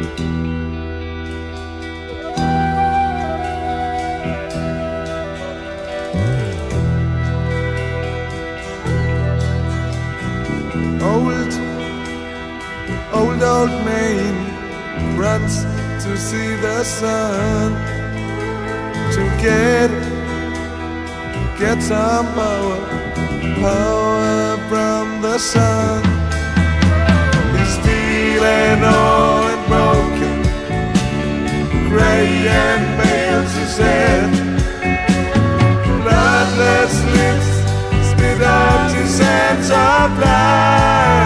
Old man runs to see the sun, to get some power from the sun. He's feeling old and broken, gray and bales his head. Bloodless lips spit out his hands of blood.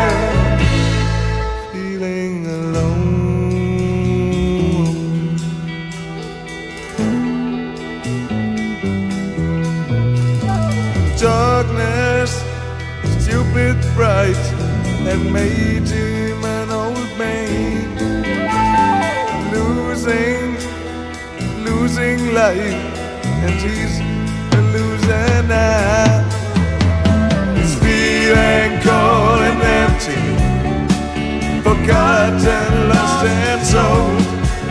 Darkness, stupid bright, and made him an old man, losing life, and he's a loser now. He's feeling cold and empty, forgotten, lost and sold.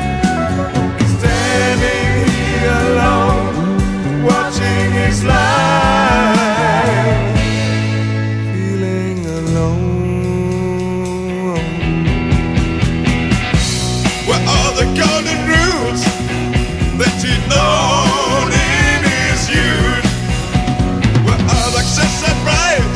Standing here alone, watching his life. The golden rules that he'd known in his youth were all success and pride.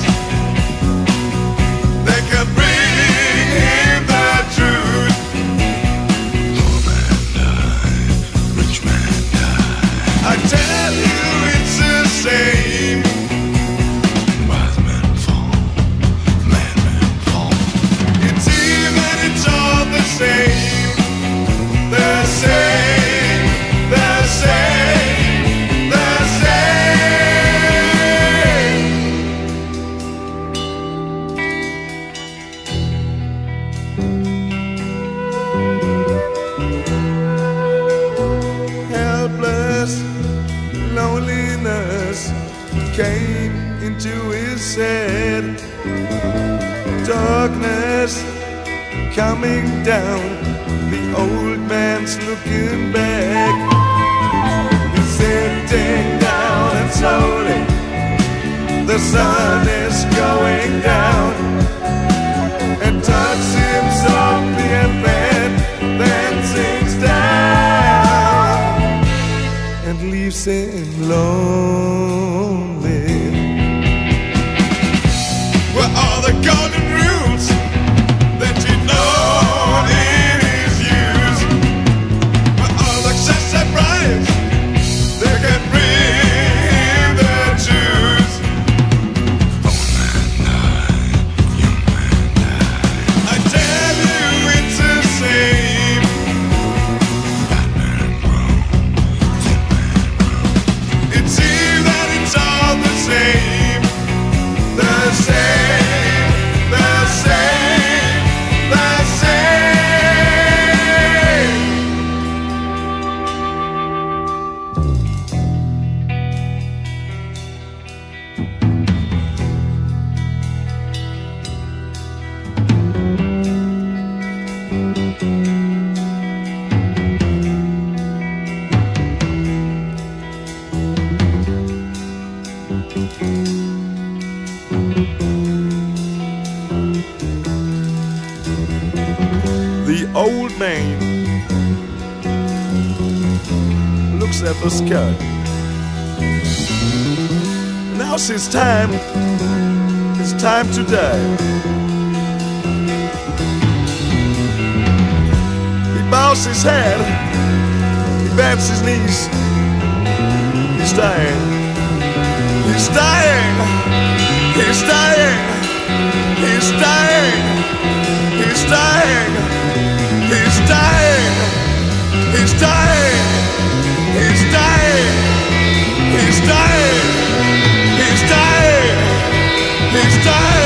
They can bring him the truth. Poor man died, rich man died. I tell you it's the same. Wise men fall, madmen fall. It's even, it's all the same. The same, the same, the same. Helpless loneliness came into his head. Darkness coming down. The old man's looking back. He's sitting down and slowly the sun is going down, and touches him softly and then sinks down and leaves him lonely. Where are the golden rules that you know? They can bring the truth. Old man died, young man died. I tell you it's the same. Bad man grow, good man grow. It seems that it's all the same. The same, the same, the same. The old man looks at the sky. Now's his time. It's time to die. He bows his head. He bends his knees. He's dying. He's dying. He's dying. He's dying. He's dying. He's dying. He's dying. He's dying. He's dying. He's dying. He's dying.